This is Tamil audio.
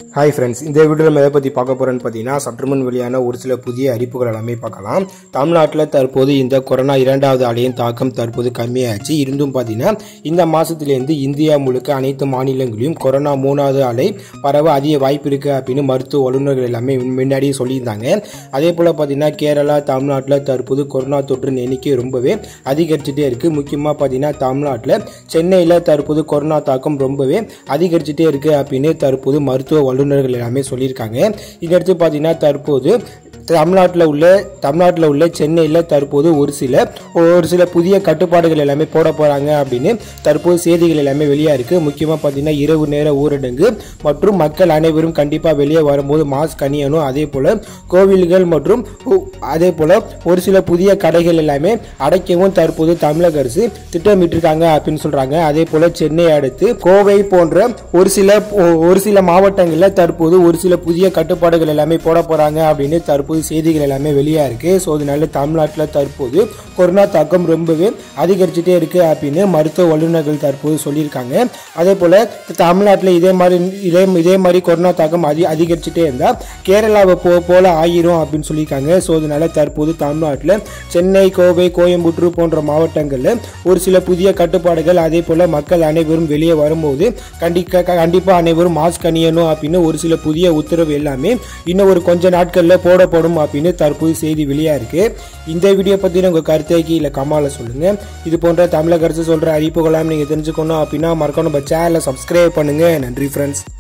ஹாய் ஃப்ரெண்ட்ஸ், இந்த வீடியோவில் நம்ம எதை பற்றி பார்க்க போகிறோன்னு பார்த்தீங்கன்னா, சற்றுமுன் வெளியான ஒரு சில புதிய அறிவிப்புகள் எல்லாமே பார்க்கலாம். தமிழ்நாட்டில் தற்போது இந்த கொரோனா 2வது அலையின் தாக்கம் தற்போது கம்மியாச்சு. இருந்தும் பார்த்தீங்கன்னா இந்த மாதத்துலேருந்து இந்தியா முழுக்க அனைத்து மாநிலங்களிலும் கொரோனா 3வது அலை பரவ அதிக வாய்ப்பு இருக்குது அப்படின்னு மருத்துவ வல்லுநர்கள் எல்லாமே முன்னாடியே சொல்லியிருந்தாங்க. அதே போல் பார்த்தீங்கன்னா கேரளா, தமிழ்நாட்டில் தற்போது கொரோனா தொற்றின் எண்ணிக்கை ரொம்பவே அதிகரிச்சுட்டே இருக்குது. முக்கியமாக பார்த்தீங்கன்னா தமிழ்நாட்டில் சென்னையில் தற்போது கொரோனா தாக்கம் ரொம்பவே அதிகரிச்சுட்டே இருக்குது அப்படின்னு தற்போது மருத்துவ வல்லுநர்கள் எல்லாமே சொல்லியிருக்காங்க. இதற்கு பார்த்தீங்கன்னா தற்போது தமிழ்நாட்டில் உள்ள சென்னையில் தற்போது ஒரு சில புதிய கட்டுப்பாடுகள் எல்லாமே போட போறாங்க அப்படின்னு தற்போது செய்திகள் எல்லாமே வெளியா இருக்கு. முக்கியமாக பார்த்தீங்கன்னா இரவு நேர ஊரடங்கு மற்றும் மக்கள் அனைவரும் கண்டிப்பாக வெளியே வரும்போது மாஸ்க் அணியணும். அதே போல கோவில்கள் மற்றும் அதே போல ஒரு சில புதிய கடைகள் எல்லாமே அடைக்கவும் தற்போது தமிழக அரசு திட்டமிட்டிருக்காங்க அப்படின்னு சொல்றாங்க. அதே போல சென்னை அடுத்து கோவை போன்ற ஒரு சில மாவட்டங்களில் தற்போது ஒரு சில புதிய கட்டுப்பாடுகள் எல்லாமே போட போறாங்க அப்படின்னு தற்போது செய்திகள் எல்லாமே வெளியா இருக்கு. ஸோ அதனால தமிழ்நாட்டில் தற்போது கொரோனா தாக்கம் ரொம்பவே அதிகரிச்சுட்டே இருக்கு அப்படின்னு மருத்துவ வல்லுநர்கள் தற்போது சொல்லியிருக்காங்க. அதே போல தமிழ்நாட்டில் இதே மாதிரி கொரோனா தாக்கம் அதிகரிச்சுட்டே இருந்தா கேரளாவை போல ஆயிரும் அப்படின்னு சொல்லியிருக்காங்க. ஸோ அதனால தற்போது தமிழ்நாட்டில் சென்னை, கோவை, கோயம்புத்தூர் போன்ற மாவட்டங்களில் ஒரு சில புதிய கட்டுப்பாடுகள், அதே போல மக்கள் அனைவரும் வெளியே வரும்போது கண்டிப்பா அனைவரும் மாஸ்க் அணியணும் அப்படின்னு ஒரு சில புதிய உத்தரவு எல்லாமே இன்னும் ஒரு கொஞ்ச நாட்கள்ல போடப்படும் அப்படின்னு தற்போது செய்தி வெளியா இருக்கு. இந்த வீடியோ பத்தி உங்க கருத்தை கீழே கமெண்ட்ல சொல்லுங்க. இது போன்ற தமிழக அரசு சொல்ற அறிவிப்புகளாம் நீங்க தெரிஞ்சுக்கணும் அப்படின்னா மறக்காம நம்ம சேனலை சப்ஸ்கிரைப் பண்ணுங்க. நன்றி ஃப்ரெண்ட்ஸ்.